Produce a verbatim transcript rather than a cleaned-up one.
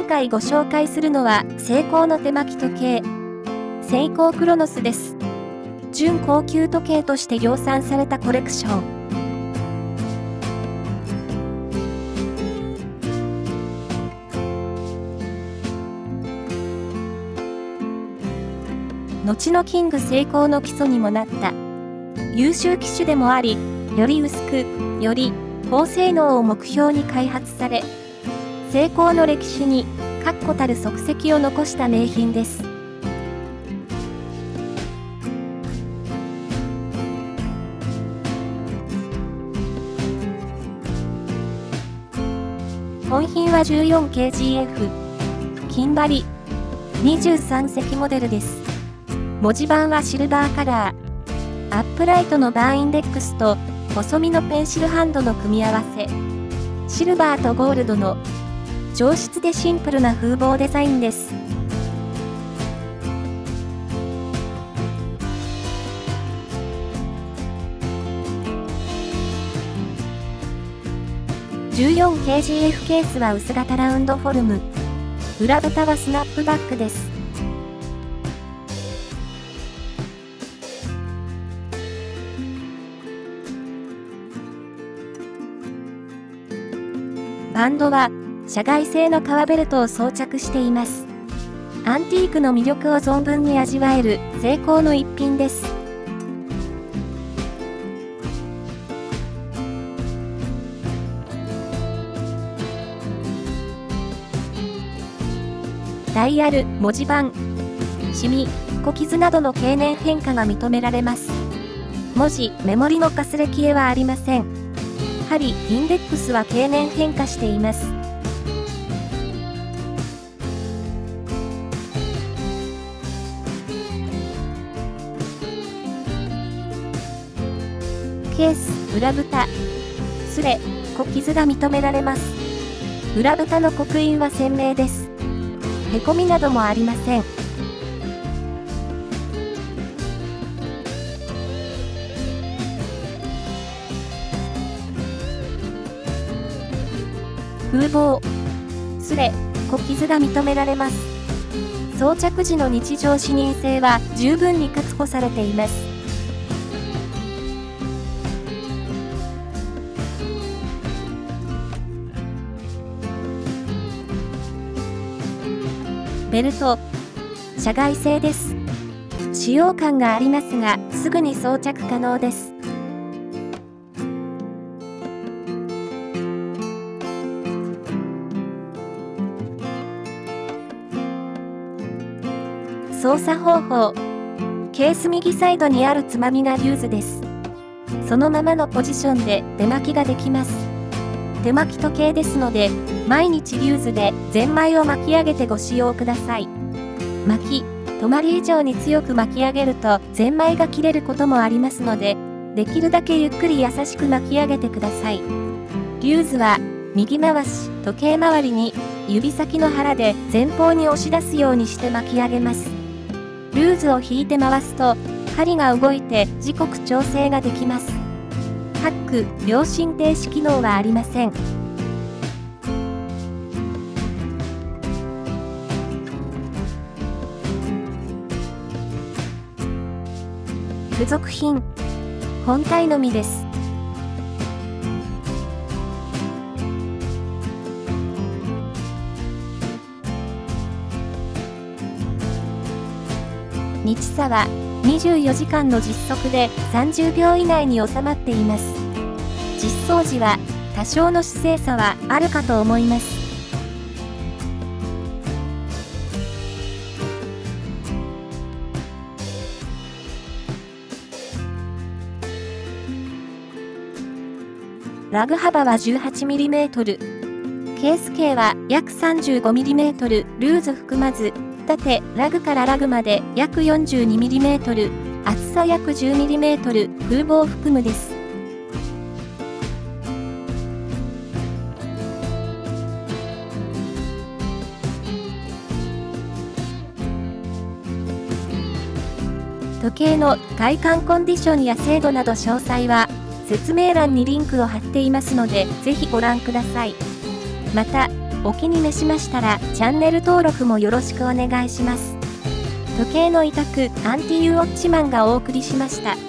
回ご紹介するのは、セイコーの手巻き時計、セイコークロノスです。準高級時計として量産されたコレクション。後のキングセイコーの基礎にもなった優秀機種でもあり、より薄く、より高性能を目標に開発され、セイコーの歴史に確固たる足跡を残した名品です。本品は じゅうよんケージーエフ、金張り、にじゅうさん席モデルです。文字盤はシルバーカラー。アップライトのバーインデックスと細身のペンシルハンドの組み合わせ。シルバーとゴールドの上質でシンプルな風貌デザインです。じゅうよんケージーエフ ケースは薄型ラウンドフォルム。裏蓋はスナップバックです。バンドは社外製の革ベルトを装着しています。アンティークの魅力を存分に味わえるセイコーの一品です。ダイヤル、文字盤、シミ、小傷などの経年変化が認められます。文字、メモリのかすれ消えはありません。針、インデックスは経年変化しています。ケース、裏蓋、すれ、小傷が認められます。裏蓋の刻印は鮮明です。へこみなどもありません。風貌、すれ、小傷が認められます。装着時の日常視認性は十分に確保されています。ベルト、社外製です。使用感がありますが、すぐに装着可能です。操作方法。ケース右サイドにあるつまみがリューズです。そのままのポジションで手巻きができます。手巻き時計ですので、毎日リューズでゼンマイを巻き上げてご使用ください。巻き、止まり以上に強く巻き上げるとゼンマイが切れることもありますので、できるだけゆっくり優しく巻き上げてください。リューズは右回し、時計回りに指先の腹で前方に押し出すようにして巻き上げます。リューズを引いて回すと針が動いて時刻調整ができます。ハック、秒針停止機能はありません。付属品、本体のみです。日差はにじゅうよじかんの実測でさんじゅうびょう以内に収まっています。実装時は多少の姿勢差はあるかと思います。ラグ幅は じゅうはちミリメートル。ケース径は約 さんじゅうごミリメートル、ルーズ含まず、縦、ラグからラグまで約 よんじゅうにミリメートル、厚さ約 じゅうミリメートル、風貌含むです。時計の外観コンディションや精度など詳細は、説明欄にリンクを貼っていますので、ぜひご覧ください。また、 お気に召しましたらチャンネル登録もよろしくお願いします。時計の委託アンティユーウォッチマンがお送りしました。